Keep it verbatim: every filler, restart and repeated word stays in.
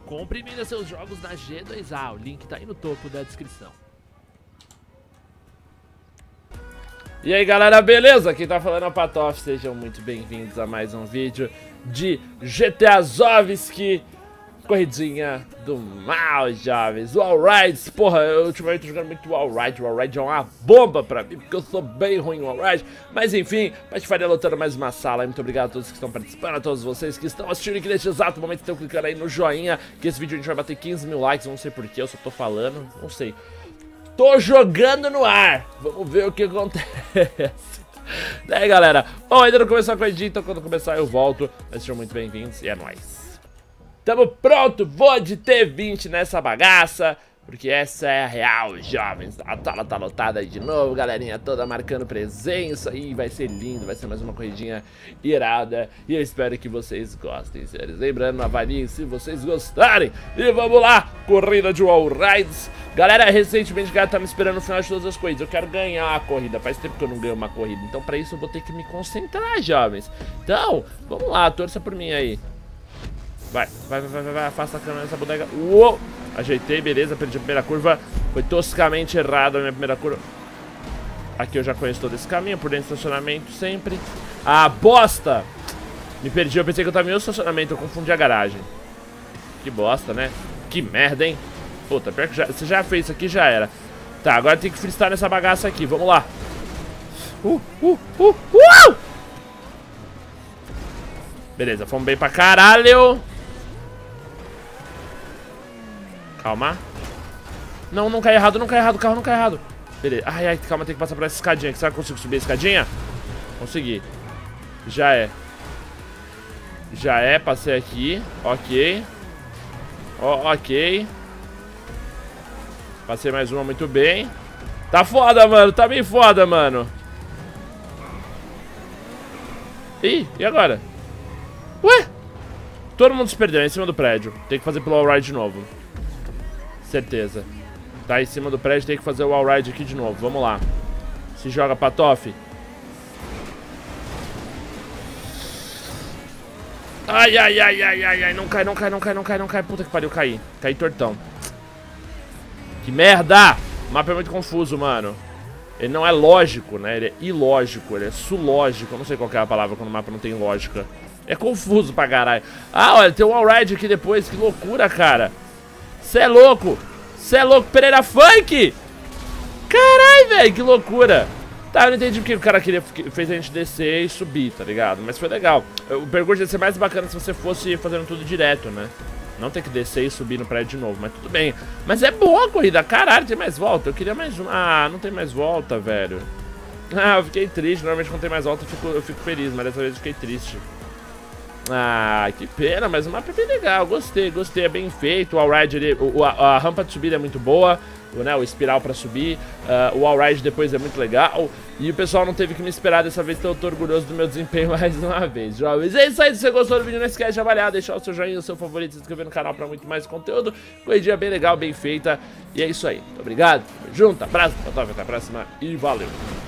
Compre e venda seus jogos na G dois A, o link tá aí no topo da descrição. E aí galera, beleza? Quem tá falando é o Patof, sejam muito bem-vindos a mais um vídeo de G T A Zovski, corridinha do mal, jovens. O Wallrides, porra, eu ultimamente tô jogando muito Wallride, o Wallride é uma bomba pra mim, porque eu sou bem ruim no Wallride. Mas enfim, Patifaria lotando mais uma sala, muito obrigado a todos que estão participando, a todos vocês que estão assistindo e que neste exato momento estão clicando aí no joinha, que esse vídeo a gente vai bater quinze mil likes, não sei porquê, eu só tô falando, não sei. Tô jogando no ar, vamos ver o que acontece. Daí galera, bom, ainda não começou a corrida, então quando começar eu volto. Mas sejam muito bem-vindos e é nóis. Tamo pronto, vou de T vinte nessa bagaça, porque essa é a real, jovens. A sala tá lotada aí de novo, galerinha toda marcando presença. E vai ser lindo, vai ser mais uma corridinha irada. E eu espero que vocês gostem, senhores. Lembrando, avaliem se vocês gostarem. E vamos lá, corrida de Wallrides. Galera, recentemente a galera tá me esperando no final de todas as corridas. Eu quero ganhar a corrida, faz tempo que eu não ganho uma corrida. Então pra isso eu vou ter que me concentrar, jovens. Então, vamos lá, torça por mim aí. Vai, vai, vai, vai, vai, afasta a câmera nessa bodega. Uou! Ajeitei, beleza, perdi a primeira curva. Foi toscamente errado a minha primeira curva. Aqui eu já conheço todo esse caminho, por dentro do estacionamento sempre. Ah, bosta! Me perdi, eu pensei que eu tava em outro estacionamento, eu confundi a garagem. Que bosta, né? Que merda, hein? Puta, pior que já, você já fez isso aqui, já era. Tá, agora tem que freestar nessa bagaça aqui, vamos lá. Uh, uh, uh, uh! Beleza, fomos bem pra caralho. Calma. Não, não cai errado, não cai errado, o carro não cai errado. Beleza, ai, ai, calma, tem que passar por essa escadinha aqui. Será que eu consigo subir a escadinha? Consegui. Já é. Já é, passei aqui. Ok. Ó, ok. Passei mais uma, muito bem. Tá foda, mano, tá bem foda, mano. Ih, e agora? Ué? Todo mundo se perdeu, é em cima do prédio. Tem que fazer pelo Wallride de novo. Certeza. Tá em cima do prédio, tem que fazer o Wallride aqui de novo. Vamos lá. Se joga, Patof. Ai, ai, ai, ai, ai, ai. Não cai, não cai, não cai, não cai, não cai. Puta que pariu, caí. Caí tortão. Que merda! O mapa é muito confuso, mano. Ele não é lógico, né? Ele é ilógico, ele é sulógico. Eu não sei qual que é a palavra quando o mapa não tem lógica. É confuso pra caralho. Ah, olha, tem um Wallride aqui depois. Que loucura, cara. Cê é louco. Cê é louco, Pereira Funk. Caralho, velho, que loucura. Tá, eu não entendi porque o cara queria, fez a gente descer e subir, tá ligado? Mas foi legal. O percurso ia ser mais bacana se você fosse fazendo tudo direto, né? Não ter que descer e subir no prédio de novo, mas tudo bem. Mas é boa a corrida, caralho, tem mais volta. Eu queria mais uma. Ah, não tem mais volta, velho. Ah, eu fiquei triste. Normalmente quando tem mais volta eu fico, eu fico feliz, mas dessa vez eu fiquei triste. Ah, que pena, mas o mapa é bem legal, gostei, gostei, é bem feito. O Wallride, ele, o, a, a rampa de subida é muito boa, né, o espiral pra subir. uh, O Wallride depois é muito legal. E o pessoal não teve que me esperar dessa vez, então eu tô orgulhoso do meu desempenho mais uma vez, jovens. É isso aí, se você gostou do vídeo, não esquece de avaliar, deixar o seu joinha, o seu favorito, se inscrever no canal pra muito mais conteúdo. Corridinha bem legal, bem feita. E é isso aí, muito obrigado, tamo junto, abraço, até a próxima e valeu.